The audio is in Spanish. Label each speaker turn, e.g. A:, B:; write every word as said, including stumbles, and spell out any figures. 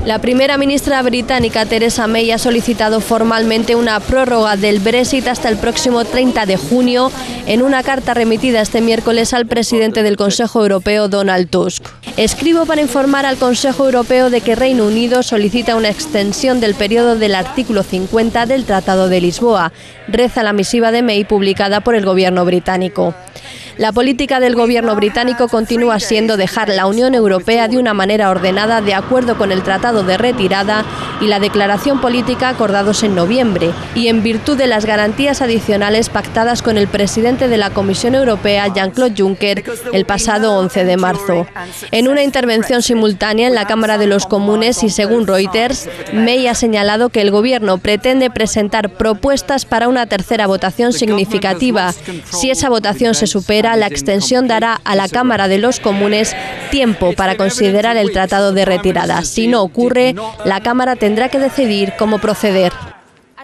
A: La primera ministra británica Theresa May ha solicitado formalmente una prórroga del Brexit hasta el próximo treinta de junio en una carta remitida este miércoles al presidente del Consejo Europeo, Donald Tusk. Escribo para informar al Consejo Europeo de que Reino Unido solicita una extensión del periodo del artículo cincuenta del Tratado de Lisboa, reza la misiva de May publicada por el gobierno británico. La política del gobierno británico continúa siendo dejar la Unión Europea de una manera ordenada de acuerdo con el Tratado de Retirada y la declaración política acordados en noviembre, y en virtud de las garantías adicionales pactadas con el presidente de la Comisión Europea, Jean-Claude Juncker, el pasado once de marzo. En una intervención simultánea en la Cámara de los Comunes y según Reuters, May ha señalado que el gobierno pretende presentar propuestas para una tercera votación significativa. Si esa votación se supera, la extensión dará a la Cámara de los Comunes tiempo para considerar el Tratado de Retirada. Si no ocurre, la Cámara tendrá que decidir cómo proceder.